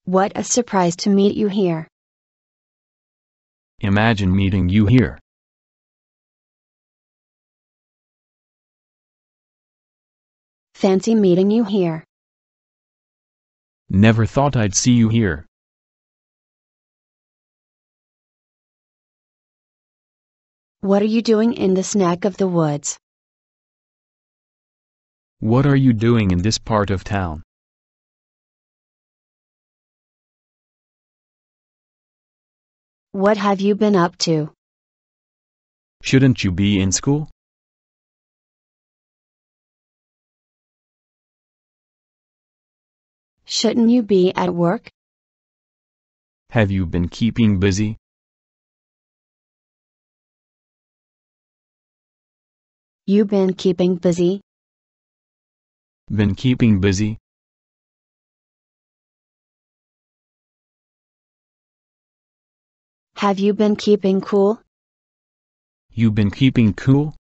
What a surprise to meet you here. Imagine meeting you here. Fancy meeting you here. Never thought I'd see you here. What are you doing in this neck of the woods? What are you doing in this part of town? What have you been up to? Shouldn't you be in school? Shouldn't you be at work? Have you been keeping busy? You been keeping busy? Been keeping busy? Have you been keeping cool? You been keeping cool?